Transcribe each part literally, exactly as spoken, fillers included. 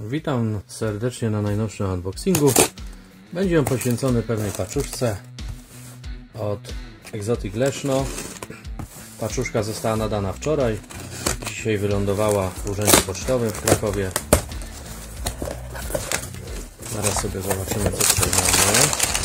Witam serdecznie na najnowszym unboxingu. Będzie on poświęcony pewnej paczuszce od Exotic Leszno. Paczuszka została nadana wczoraj. Dzisiaj wylądowała w urzędzie pocztowym w Krakowie. Zaraz sobie zobaczymy, co tutaj mamy.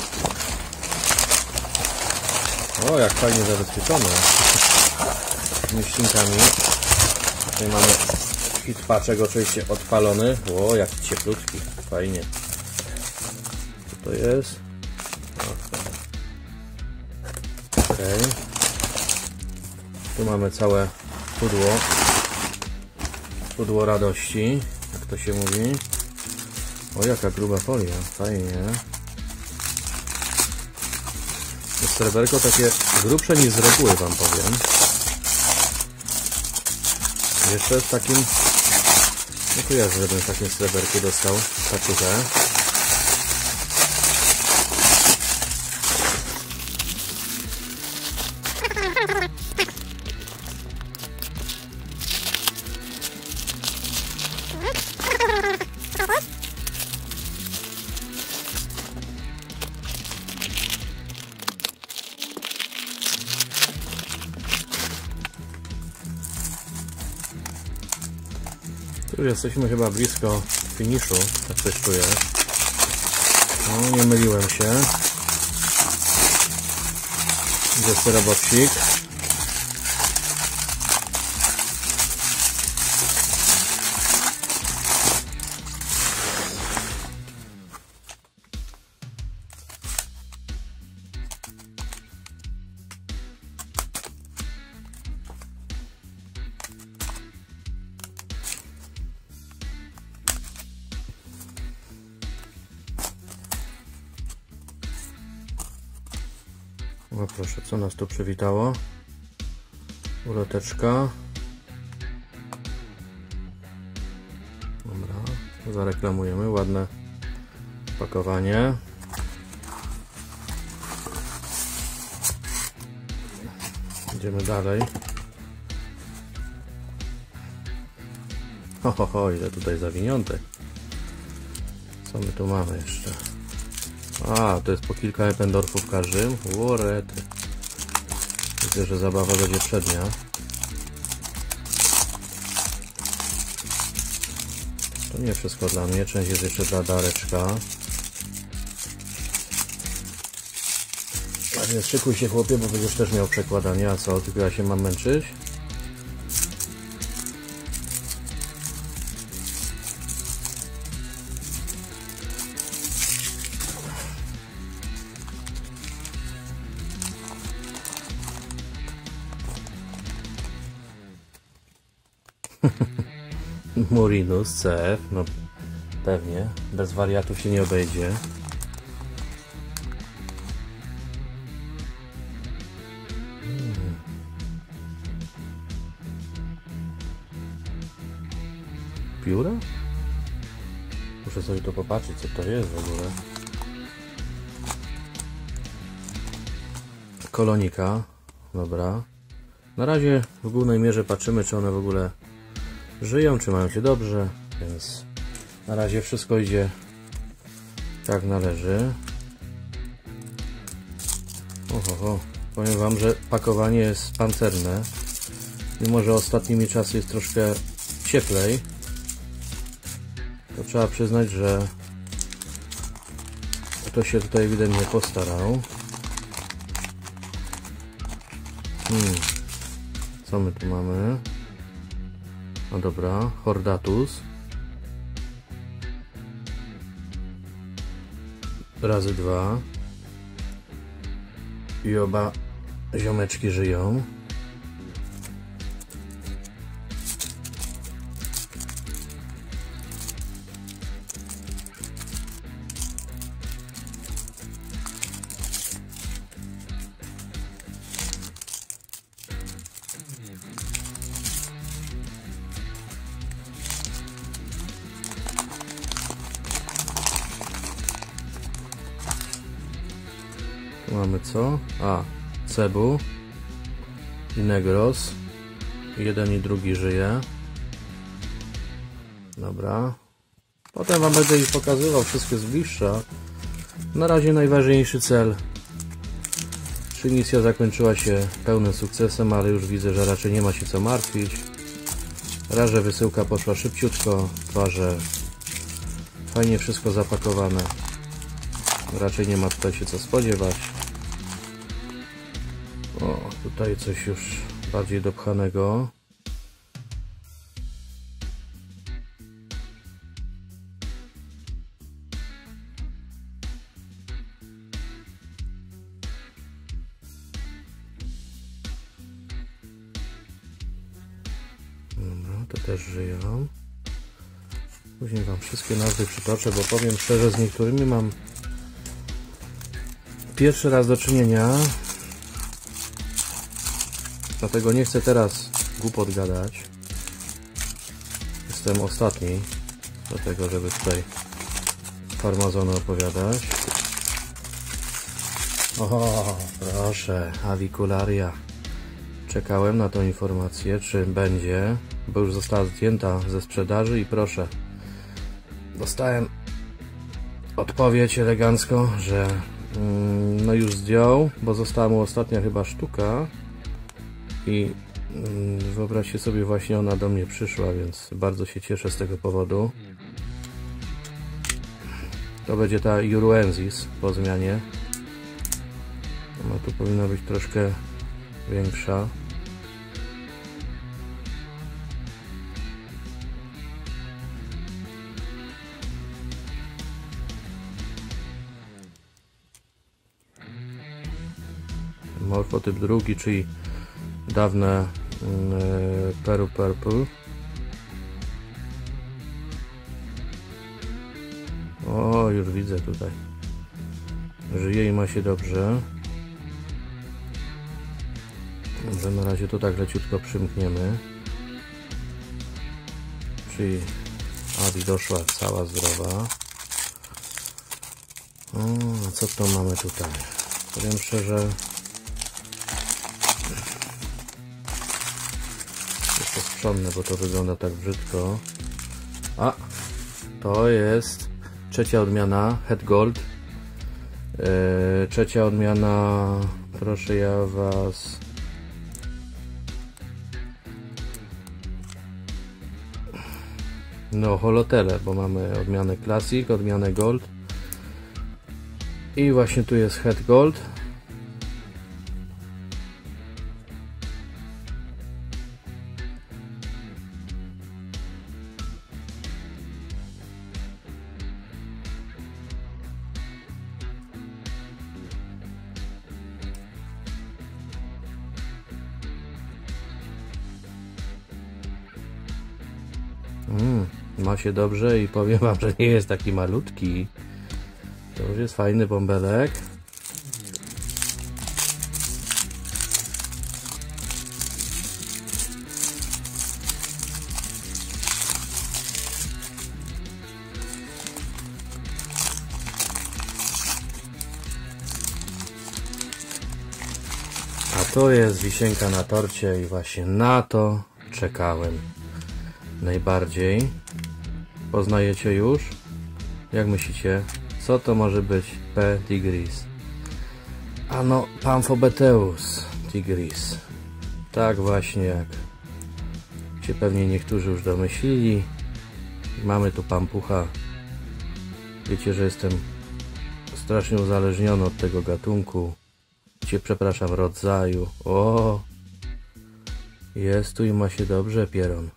O, jak fajnie zabezpieczone mieścinkami. Tutaj mamy hit paczek oczywiście odpalony. O, jak cieplutki, fajnie. Co to jest? Ok. Tu mamy całe pudło. Pudło radości, jak to się mówi. O, jaka gruba folia, fajnie. To sreberko takie grubsze niż z reguły, wam powiem. Jeszcze w takim... Nie kojarzę, żebym w takim sreberku dostał paczuchę. Tu jesteśmy chyba blisko finiszu, tak coś czuję. No, nie myliłem się. Jest robocik. O proszę, co nas tu przywitało? Uloteczka. Dobra, zareklamujemy, ładne pakowanie. Idziemy dalej. Ho, ho, ho, ile tutaj zawiniątek. Co my tu mamy jeszcze? A, to jest po kilka Eppendorfów w każdym. Łorety. Widzę, że zabawa będzie przednia. To nie wszystko dla mnie. Część jest jeszcze dla Dareczka. A więc szykuj się, chłopie, bo będziesz też miał przekładanie. A co? Tylko ja się mam męczyć? Murinus C F, no pewnie, bez wariatów się nie obejdzie. Hmm. Pióra? Muszę sobie to popatrzeć, co to jest w ogóle. Kolonika, dobra. Na razie w głównej mierze patrzymy, czy one w ogóle żyją, czy mają się dobrze, więc na razie wszystko idzie jak należy. Oho, powiem wam, że pakowanie jest pancerne, mimo że ostatnimi czasy jest troszkę cieplej, to trzeba przyznać, że ktoś się tutaj ewidentnie postarał. Hmm. Co my tu mamy? No dobra, Hordatus razy dwa i oba ziomeczki żyją. Tu mamy co? A, Cebu i Negros. Jeden i drugi żyje. Dobra. Potem Wam będę ich pokazywał wszystkie z bliższa. Na razie najważniejszy cel. Czy misja zakończyła się pełnym sukcesem, ale już widzę, że raczej nie ma się co martwić. Raz, że wysyłka poszła szybciutko, dwa, że fajnie wszystko zapakowane. Raczej nie ma tutaj się co spodziewać. O, tutaj coś już bardziej dopchanego. Dobra, to też żyją. Później Wam wszystkie nazwy przytoczę, bo powiem szczerze, z niektórymi mam pierwszy raz do czynienia. Dlatego nie chcę teraz głupot gadać. Jestem ostatni do tego, żeby tutaj farmazony opowiadać. O, proszę, Avicularia. Czekałem na tą informację, czy będzie, bo już została zdjęta ze sprzedaży i proszę, dostałem odpowiedź elegancko, że mm, no już zdjął, bo została mu ostatnia chyba sztuka i mm, wyobraźcie sobie, właśnie ona do mnie przyszła, więc bardzo się cieszę z tego powodu. To będzie ta Uruensis po zmianie. Ona tu powinna być troszkę większa. Morfotyp drugi, czyli dawne yy, Peru Purple. O, już widzę tutaj. Żyje i ma się dobrze. Dobrze, na razie to tak leciutko przymkniemy. Czyli Avi doszła cała zdrowa. O, a co to mamy tutaj? Powiem szczerze, jeszcze sprzątnę, bo to wygląda tak brzydko. A, to jest trzecia odmiana Het Gold. Yy, trzecia odmiana, proszę ja Was. No, holotele, bo mamy odmianę Classic, odmianę Gold i właśnie tu jest Het Gold. Mm, ma się dobrze i powiem Wam, że nie jest taki malutki. To już jest fajny bąbelek. A to jest wisienka na torcie i właśnie na to czekałem najbardziej. Poznajecie już? Jak myślicie? Co to może być P. tigris? Ano, Pamphobeteus tigris. Tak właśnie, jak się pewnie niektórzy już domyślili. Mamy tu pampucha. Wiecie, że jestem strasznie uzależniony od tego gatunku. Cię, przepraszam, rodzaju. O, jest tu i ma się dobrze, pieron.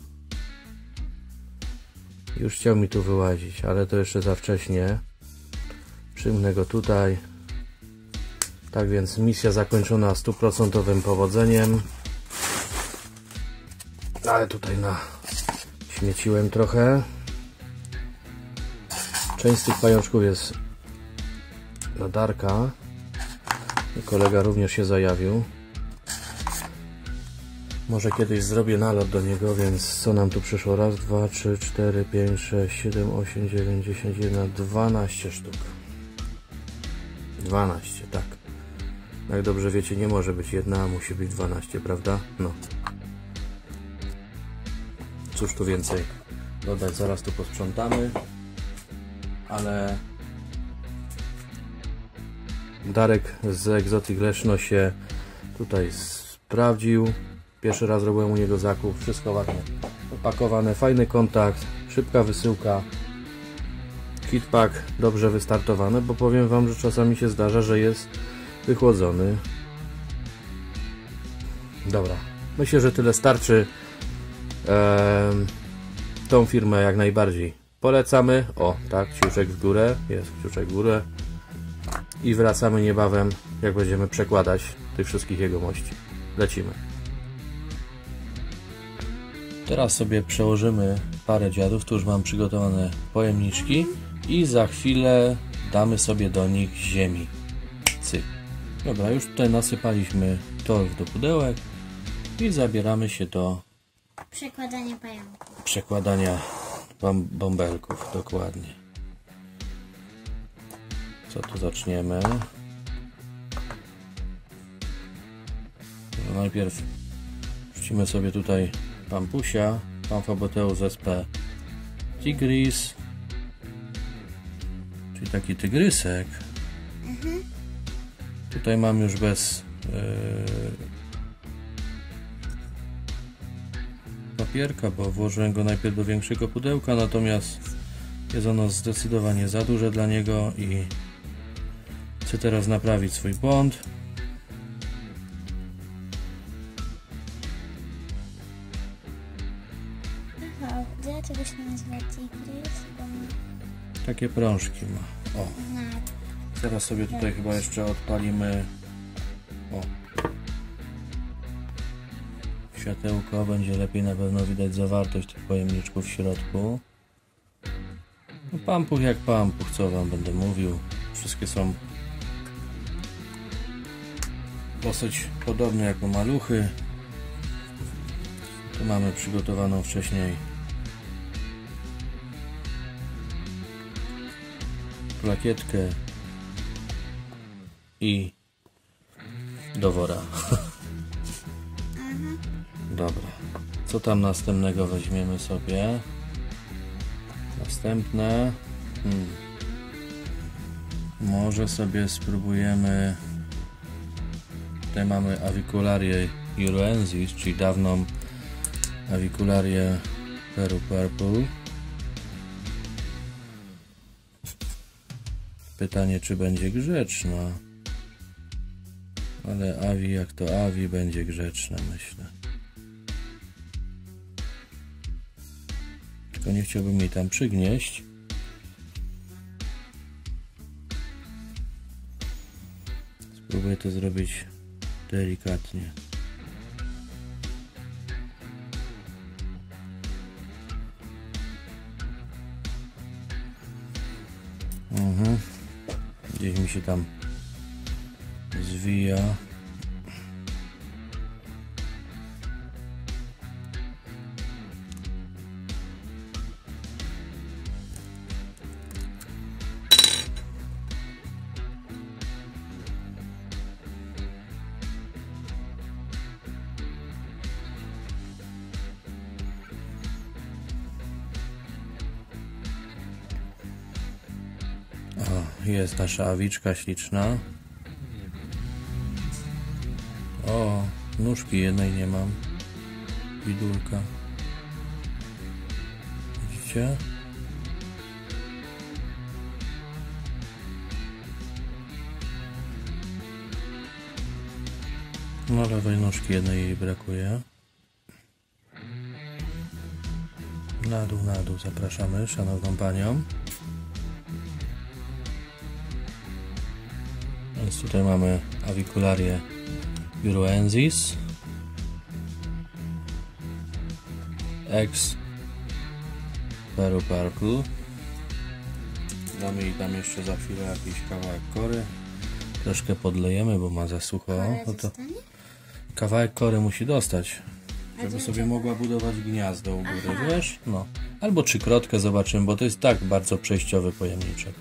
Już chciał mi tu wyłazić, ale to jeszcze za wcześnie. Przymknę go tutaj. Tak więc misja zakończona stuprocentowym powodzeniem. Ale tutaj na śmieciłem trochę. Część z tych pajączków jest na Darka. Kolega również się zajawił. Może kiedyś zrobię nalot do niego, więc co nam tu przyszło? Raz, dwa, trzy, cztery, pięć, sześć, siedem, osiem, dziewięć, dziesięć, jedenaście, dwanaście sztuk. dwanaście, tak. Jak dobrze wiecie, nie może być jedna, a musi być dwanaście, prawda? No. Cóż tu więcej dodać, zaraz tu posprzątamy. ale Darek z Exotic Leszno się tutaj sprawdził. Pierwszy raz robiłem u niego zakup, wszystko ładnie opakowane, fajny kontakt, szybka wysyłka, kitpack dobrze wystartowany, bo powiem wam, że czasami się zdarza, że jest wychłodzony. Dobra, myślę, że tyle starczy. Eee, tą firmę jak najbardziej polecamy. O, tak, kciuczek w górę, jest kciuczek w górę. I wracamy niebawem, jak będziemy przekładać tych wszystkich jegomości. Lecimy. Teraz sobie przełożymy parę dziadów, tu już mam przygotowane pojemniczki i za chwilę damy sobie do nich ziemi. Cyk. Dobra, już tutaj nasypaliśmy torf do pudełek i zabieramy się do przekładania pająków. Przekładania bom bąbelków, dokładnie. Co tu zaczniemy? No najpierw wrzucimy sobie tutaj pampusia, Pamphoboteus sp tigris, czyli taki tygrysek. Mhm. Tutaj mam już bez yy, papierka, bo włożyłem go najpierw do większego pudełka, natomiast jest ono zdecydowanie za duże dla niego i chcę teraz naprawić swój błąd. Aha, dlaczego się nazywa tygrys? Bo... Takie prążki ma. O. Teraz sobie tutaj chyba jeszcze odpalimy. O. Światełko, będzie lepiej na pewno widać zawartość tych pojemniczków w środku. No, pampuch jak pampuch, co wam będę mówił. Wszystkie są dosyć podobne jak maluchy. Tu mamy przygotowaną wcześniej plakietkę i do wora. Dobra, co tam następnego weźmiemy sobie? Następne hmm. Może sobie spróbujemy. Tutaj mamy Avicularię Juruensis, czyli dawną Avicularię Peru Purple. Pytanie, czy będzie grzeczna, ale Avi jak to Avi będzie grzeczna, myślę. Tylko nie chciałbym jej tam przygnieść. Spróbuję to zrobić delikatnie. Mhm. Gdzieś mi się tam zwija. O, jest nasza awiczka śliczna. O, nóżki jednej nie mam. Widulka. Widzicie? No, lewej nóżki jednej jej brakuje. Na dół, na dół zapraszamy szanowną panią. Więc tutaj mamy Avicularię Juruensis, Ex Peru Purple. Damy jej tam jeszcze za chwilę jakiś kawałek kory. Troszkę podlejemy, bo ma za sucho. No to kawałek kory musi dostać, żeby sobie mogła budować gniazdo u góry, wiesz? No. Albo trzykrotkę zobaczymy, bo to jest tak bardzo przejściowy pojemniczek.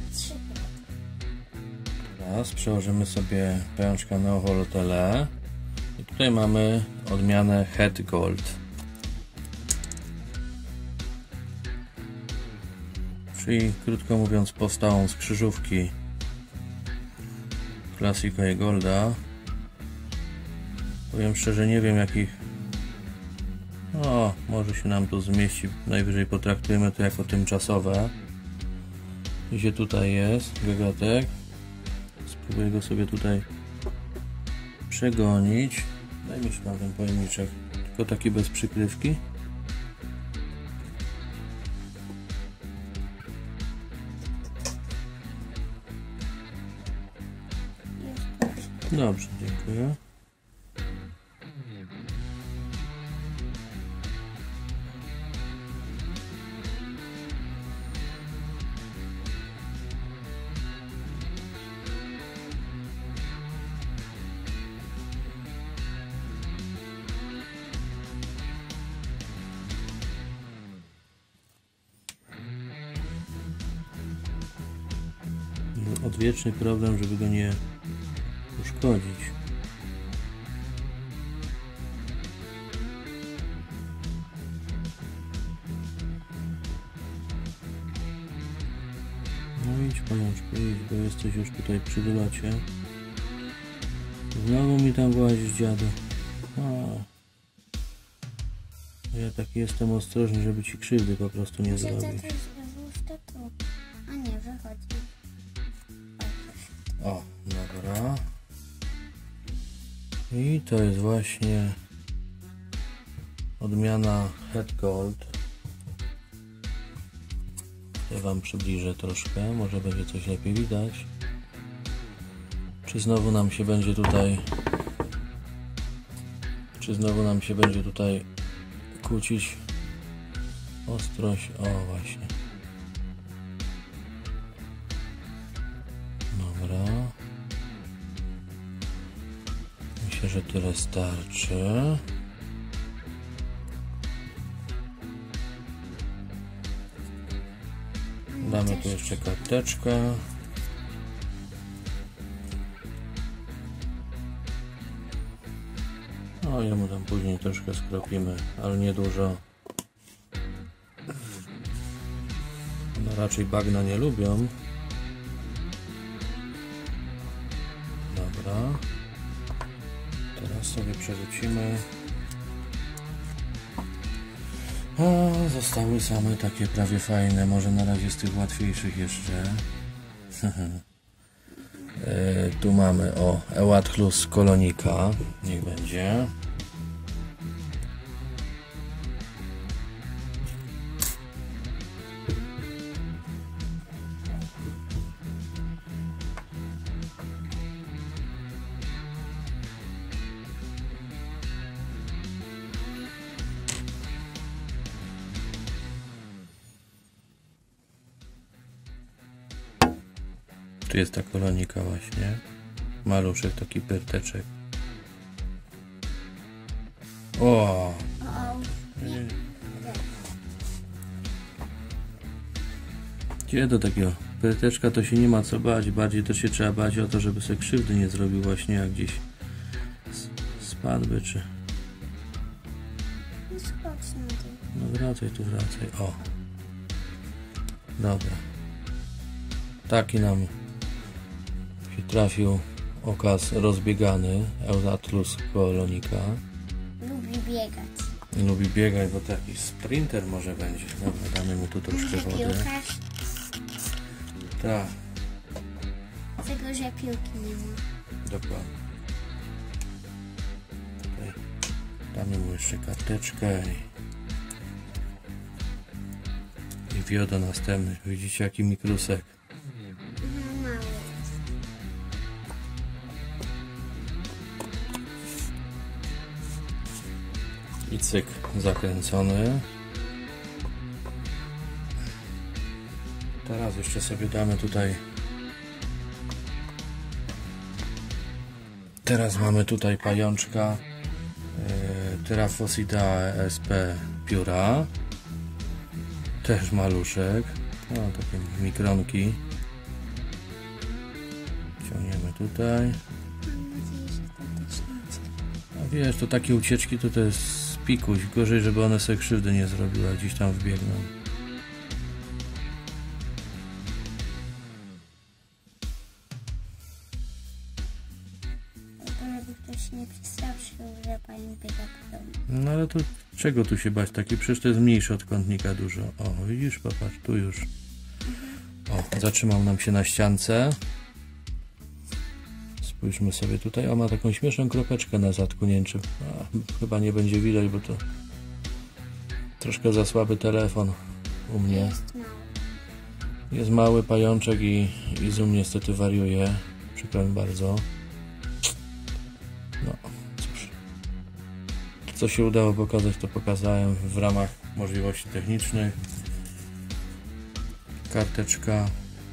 Teraz przełożymy sobie pajączka Neoholotele i tutaj mamy odmianę Het Gold. Czyli krótko mówiąc powstałą z krzyżówki Classica i Golda. Powiem szczerze, nie wiem jakich... O, może się nam tu zmieści. Najwyżej potraktujemy to jako tymczasowe. Gdzie tutaj jest gagatek. Spróbuję go sobie tutaj przegonić. Daj mi się tam ten pojemniczek. Tylko taki bez przykrywki. Dobrze, dziękuję. Odwieczny problem, żeby go nie uszkodzić. No idź pajączku, idź, bo jesteś już tutaj przy wylocie. Znowu mi tam włazisz, dziadu. A. Ja taki jestem ostrożny, żeby ci krzywdy po prostu nie zrobić. A nie, wychodzi. O, dobra. I to jest właśnie odmiana Head Gold. Ja wam przybliżę troszkę, może będzie coś lepiej widać. Czy znowu nam się będzie tutaj Czy znowu nam się będzie tutaj kłócić ostrość? O, właśnie. Dobra. Myślę, że tyle starczy. Damy tu jeszcze karteczkę. No i mu tam później troszkę skropimy, ale nie dużo. One raczej bagna nie lubią. Dobra. Teraz sobie przerzucimy. A zostały same takie prawie fajne. Może na razie z tych łatwiejszych jeszcze. e, tu mamy o Ewatlus Kolonika. Niech będzie. Tu jest ta kolonika właśnie. Maluszek, taki pyrteczek. O! Gdzie do takiego pyrteczka to się nie ma co bać. Bardziej to się trzeba bać o to, żeby sobie krzywdy nie zrobił właśnie jak gdzieś spadłby czy... No wracaj tu, wracaj. O! Dobra. Taki nam się trafił okaz rozbiegany Ewatlus Kolonika. Lubi biegać. Lubi biegać, bo taki sprinter może będzie. Dobra, damy mu tu troszkę wody. Piłkarz. Tak. Tego, że piłki nie ma. Dokładnie. Tutaj damy mu jeszcze karteczkę i, i wiodo następny. Widzicie jaki mikrusek. I cyk zakręcony. Teraz jeszcze sobie damy tutaj. Teraz mamy tutaj pajączka e, Theraphosidea S P pióra. Też maluszek. No, takie mikronki. Ciągniemy tutaj. A wiesz, to takie ucieczki to, to jest pikuś, gorzej, żeby one sobie krzywdy nie zrobiły, gdzieś tam wbiegną. żeby ktoś się nie przestraszył, że pani biega po domu. No ale to czego tu się bać? Taki przecież to jest mniejszy od kątnika dużo. O, widzisz, popatrz, tu już. O, zatrzymał nam się na ściance. Spójrzmy sobie tutaj. O, ma taką śmieszną kropeczkę na zadku, nie wiem czy... A, chyba nie będzie widać, bo to troszkę za słaby telefon u mnie. Jest mały. Jest mały pajączek i, i Zoom niestety wariuje. Przykro mi bardzo. No, cóż. Co się udało pokazać, to pokazałem w ramach możliwości technicznych. Karteczka.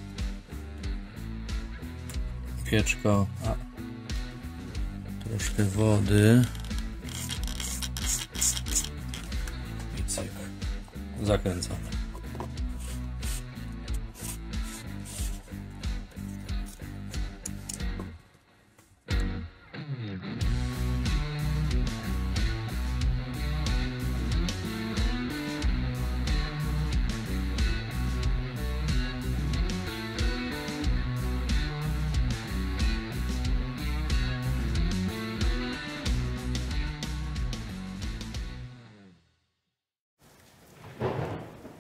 Pieczko. A. Troszkę wody. I cyk. Zakręcamy.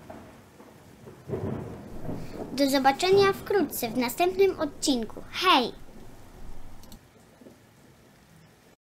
Do zobaczenia wkrótce w następnym odcinku. Hej!